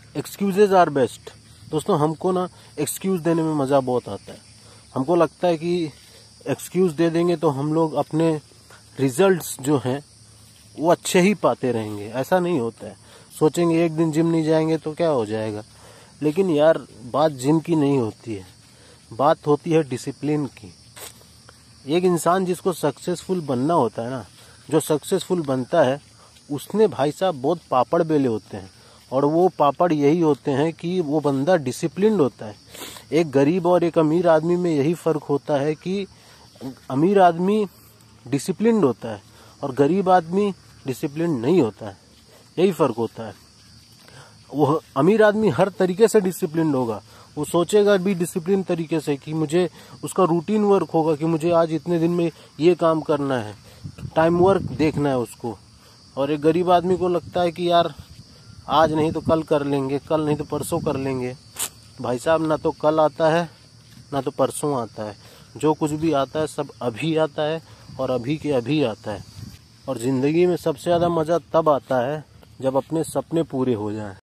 Excuses are best. दोस्तों हमको ना एक्सक्यूज़ देने में मज़ा बहुत आता है। हमको लगता है कि एक्सक्यूज़ दे देंगे तो हम लोग अपने रिजल्ट्स जो हैं वो अच्छे ही पाते रहेंगे। ऐसा नहीं होता है। सोचेंगे एक दिन जिम नहीं जाएंगे तो क्या हो जाएगा, लेकिन यार बात जिम की नहीं होती है, बात होती है डिसिप्लिन की। एक इंसान जिसको सक्सेसफुल बनना होता है ना, जो सक्सेसफुल बनता है उसने भाई साहब बहुत पापड़ बेले होते हैं, और वो पापड़ यही होते हैं कि वो बंदा डिसिप्लिन्ड होता है। एक गरीब और एक अमीर आदमी में यही फ़र्क होता है कि अमीर आदमी डिसिप्लिन्ड होता है और गरीब आदमी डिसिप्लिन्ड नहीं होता है। यही फ़र्क होता है। वो अमीर आदमी हर तरीके से डिसिप्लिन्ड होगा, वो सोचेगा भी डिसिप्लिन तरीके से कि मुझे उसका रूटीन वर्क होगा कि मुझे आज इतने दिन में ये काम करना है, टाइम वर्क देखना है उसको। और एक गरीब आदमी को लगता है कि यार आज नहीं तो कल कर लेंगे, कल नहीं तो परसों कर लेंगे। भाई साहब ना तो कल आता है ना तो परसों आता है, जो कुछ भी आता है सब अभी आता है और अभी के अभी आता है। और ज़िंदगी में सबसे ज़्यादा मज़ा तब आता है जब अपने सपने पूरे हो जाएं।